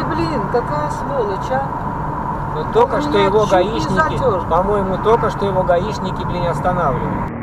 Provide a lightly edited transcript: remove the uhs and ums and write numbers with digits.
блин, какая сволочь, а? Но только Он что меня его чуть не гаишники, затер. по-моему, только что его гаишники, блин, останавливали.